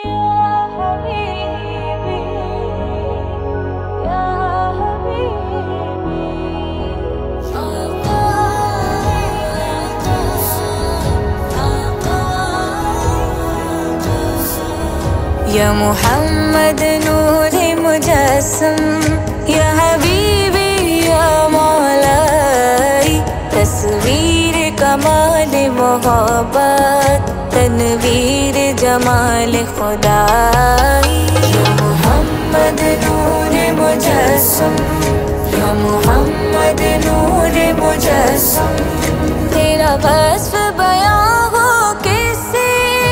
या मोहम्मद नूरे मुजस्सम, या हबीबी या मौलाई, तस्वीर कमाल मोहब्बत, तनवीर जमाल खुदाई। या मोहम्मद नूरे मुजस्सम, या मोहम्मद नूरे मुजस्सम, तेरा वस्फ़ बयां हो किससे,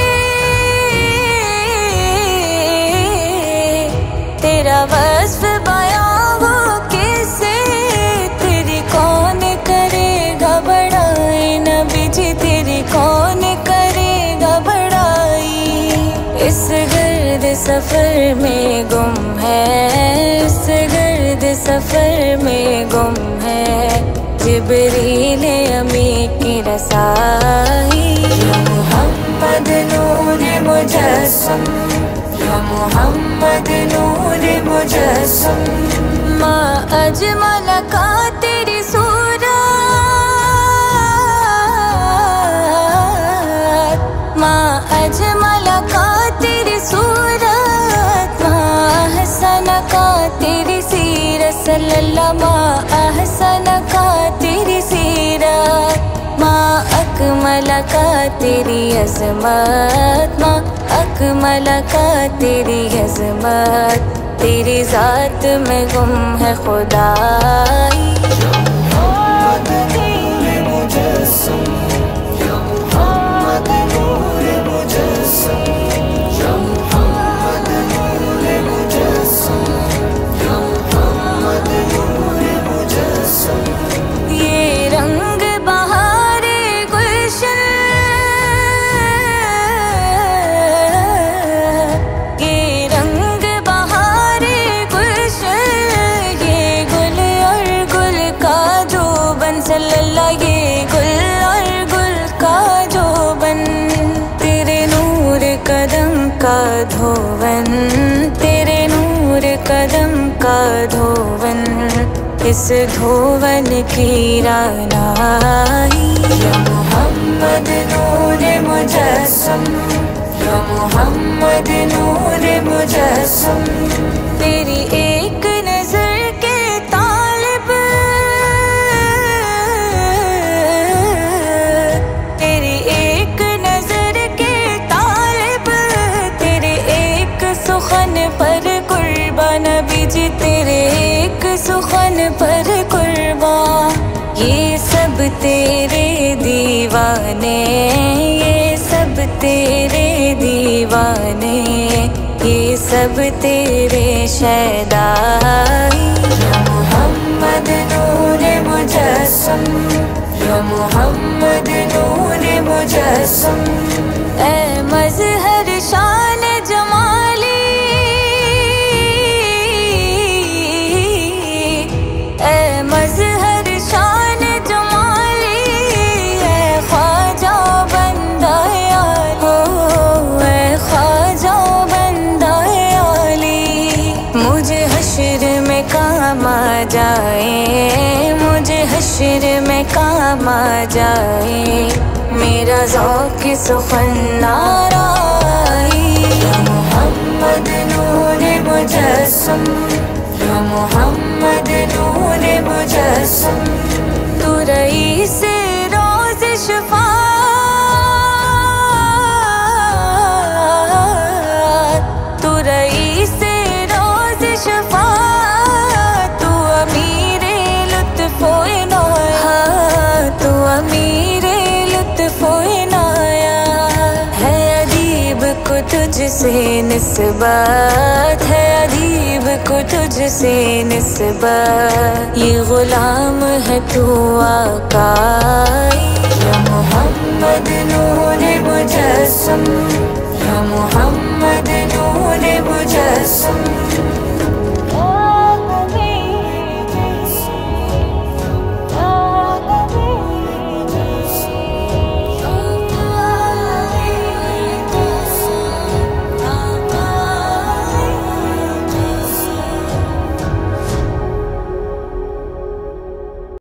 तेरा वस्फ़ बयां हो किससे, तेरी कौन करेगा बड़ाई, नबी जी तेरी कौन करेगा बड़ाई। इस गर्द सफ़र में गुम है, इस गर्द सफ़र में गुम है, जिब्रील अमी की रसाई। या मोहम्मद नूरे मुजस्सम, या मोहम्मद नूरे मुजस्सम, माँ अजमल का तेरी सूरत, माँ अजमल का तेरी सूरत, माँ हसन का तेरी सीरत, सल्लल्लाहु माँ अहसन का तेरी सीरत, माँ अकमल का तेरी अज़मत, माँ अकमल का तेरी अज़मत, तेरी ज़ात में गुम है खुदाई। ये गुल और गुल का जो बन, तेरे नूर कदम का धोवन, तेरे नूर कदम का धोवन, इस धोवन की रानाई। या मोहम्मद नूरे मुजस्सम, या मोहम्मद नूरे मुजस्सम, तेरी एक नजर के तालिब, तेरी एक नजर के तालिब, तेरे एक सुखन पर कुर्बान, नबी जी तेरे एक सुखन पर कुर्बान। ये सब तेरे दीवाने, ये सब तेरे दीवाने, ये सब तेरे शैदाई। या मोहम्मद नूरे मुजस्सम, या मोहम्मद नूरे मुजस्सम, ऐ मज़हर शान जमाली, ऐ मज़हर शान जमाली, ऐ ख्वाजा बंदा हो, ऐ ख्वाजा बंदा आली, मुझे हश्र में काम आ जाए, मुझे हश्र में काम आ जाए, मेरा ज़ौक़ सुख़न नाराई। या मोहम्मद नूरे मुजस्सम, या मोहम्मद नूरे मुजस्सम, तू रईस रोज़ शफ़ाअत, तू रईस रोज़ शफ़ाअत, तू अमीरे लुत्फ़ व इनायत, तू अमीरे लुत्फ़ व इनायत, है अदीब को तुझसे निस्बत, है अदीब को तुझसे निस्बत, ये गुलाम है तू आकाई। या मोहम्मद नूरे मुजस्सम, या मोहम्मद नूरे मुजस्सम,